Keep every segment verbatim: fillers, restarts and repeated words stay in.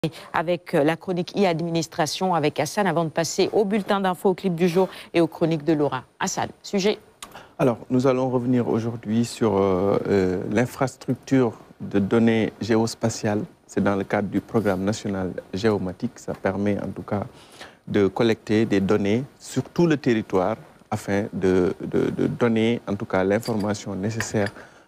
Avec la chronique e-administration avec Hassan, avant de passer au bulletin d'infos, au clip du jour et aux chroniques de Laura. Hassan, sujet. Alors, nous allons revenir aujourd'hui sur euh, euh, l'infrastructure de données géospatiales. C'est dans le cadre du programme national géomatique. Ça permet en tout cas de collecter des données sur tout le territoire afin de, de, de donner en tout cas l'information nécessaire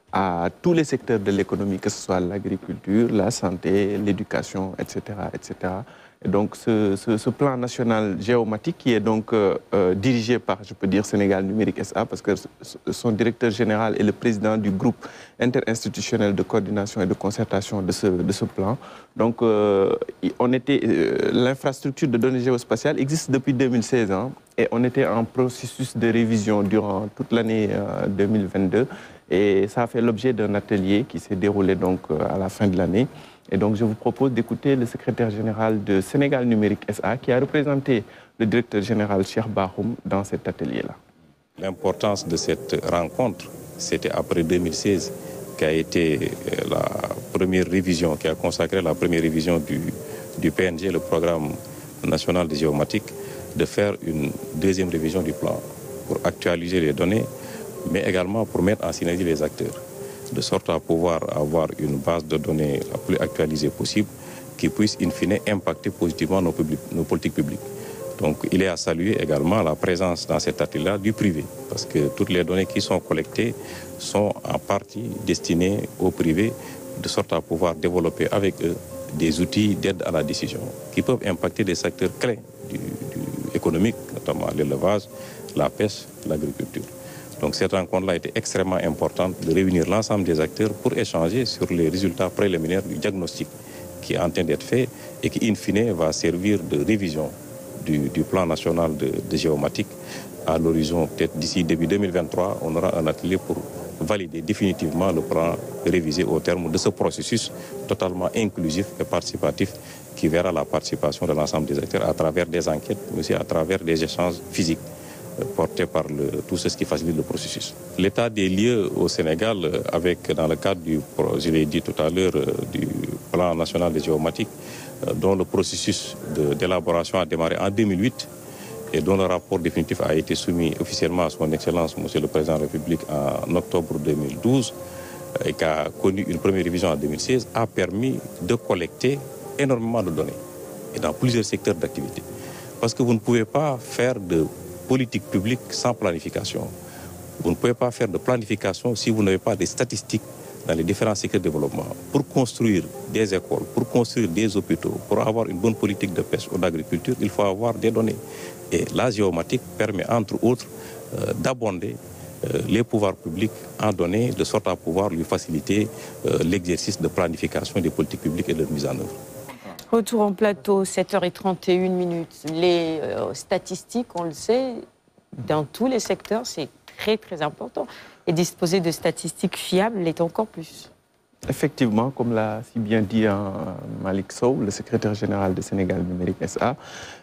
à tous les secteurs de l'économie, que ce soit l'agriculture, la santé, l'éducation, et cetera, et cetera. Et donc, ce, ce, ce plan national géomatique qui est donc euh, euh, dirigé par, je peux dire, Sénégal Numérique S A, parce que son directeur général est le président du groupe interinstitutionnel de coordination et de concertation de ce, de ce plan. Donc, euh, on était, euh, l'infrastructure de données géospatiales existe depuis deux mille seize ans et on était en processus de révision durant toute l'année euh, deux mille vingt-deux. Et ça a fait l'objet d'un atelier qui s'est déroulé donc à la fin de l'année. Et donc, je vous propose d'écouter le secrétaire général de Sénégal Numérique S A qui a représenté le directeur général Cheikh Bakhoum dans cet atelier-là. L'importance de cette rencontre, c'était après deux mille seize qui a été la première révision, qui a consacré la première révision du, du P N G, le programme national de géomatique, de faire une deuxième révision du plan pour actualiser les données, mais également pour mettre en synergie les acteurs, de sorte à pouvoir avoir une base de données la plus actualisée possible qui puisse in fine impacter positivement nos, publics, nos politiques publiques. Donc il est à saluer également la présence dans cet atelier-là du privé, parce que toutes les données qui sont collectées sont en partie destinées au privé, de sorte à pouvoir développer avec eux des outils d'aide à la décision qui peuvent impacter des secteurs clés du, du économique, notamment l'élevage, la pêche, l'agriculture. Donc cette rencontre-là a été extrêmement importante de réunir l'ensemble des acteurs pour échanger sur les résultats préliminaires du diagnostic qui est en train d'être fait et qui, in fine, va servir de révision du, du plan national de, de géomatique. À l'horizon, peut-être d'ici début deux mille vingt-trois, on aura un atelier pour valider définitivement le plan révisé au terme de ce processus totalement inclusif et participatif qui verra la participation de l'ensemble des acteurs à travers des enquêtes, mais aussi à travers des échanges physiques porté par le, tout ce qui facilite le processus. L'état des lieux au Sénégal, avec dans le cadre du, je l'ai dit tout à l'heure, du plan national de géomatique, dont le processus d'élaboration a démarré en deux mille huit et dont le rapport définitif a été soumis officiellement à son Excellence, Monsieur le Président de la République, en octobre deux mille douze, et qui a connu une première révision en deux mille seize, a permis de collecter énormément de données, et dans plusieurs secteurs d'activité. Parce que vous ne pouvez pas faire de politique publique sans planification. Vous ne pouvez pas faire de planification si vous n'avez pas des statistiques dans les différents secteurs de développement. Pour construire des écoles, pour construire des hôpitaux, pour avoir une bonne politique de pêche ou d'agriculture, il faut avoir des données. Et la géomatique permet, entre autres, euh, d'abonder euh, les pouvoirs publics en données, de sorte à pouvoir lui faciliter euh, l'exercice de planification des politiques publiques et de mise en œuvre. Retour en plateau, sept heures trente et une minutes. Les euh, statistiques, on le sait, dans tous les secteurs, c'est très très important. Et disposer de statistiques fiables l'est encore plus. Effectivement, comme l'a si bien dit hein, Malik Sow, le secrétaire général de Sénégal Numérique S A,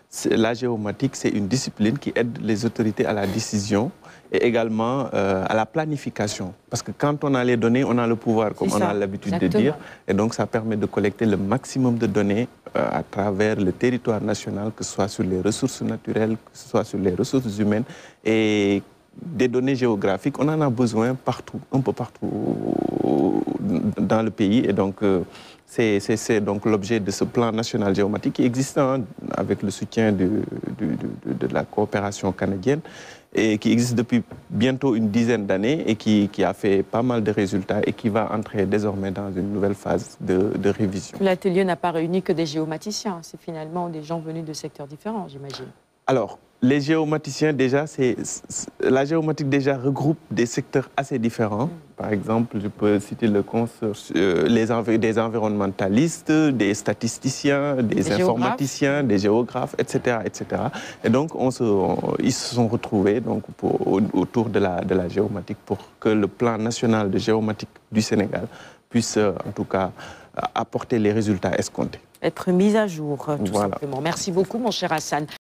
la géomatique, c'est une discipline qui aide les autorités à la décision et également euh, à la planification. Parce que quand on a les données, on a le pouvoir, comme on a l'habitude de dire. Et donc, ça permet de collecter le maximum de données euh, à travers le territoire national, que ce soit sur les ressources naturelles, que ce soit sur les ressources humaines. Et des données géographiques, on en a besoin partout, un peu partout dans le pays. Et donc, euh, c'est donc l'objet de ce plan national géomatique qui existe hein, avec le soutien de, de, de, de la coopération canadienne et qui existe depuis bientôt une dizaine d'années et qui, qui a fait pas mal de résultats et qui va entrer désormais dans une nouvelle phase de, de révision. L'atelier n'a pas réuni que des géomaticiens, c'est finalement des gens venus de secteurs différents, j'imagine. Alors, les géomaticiens, déjà, c'est la géomatique déjà regroupe des secteurs assez différents. Mmh. Par exemple, je peux citer le consortium, euh, les env des environnementalistes, des statisticiens, des, des informaticiens, géographes. des géographes, et cetera, et cetera. Et donc, on se, on, ils se sont retrouvés donc, pour, autour de la, de la géomatique pour que le plan national de géomatique du Sénégal puisse, en tout cas, apporter les résultats escomptés. Être mis à jour, tout voilà. simplement. Merci beaucoup, mon cher Hassan.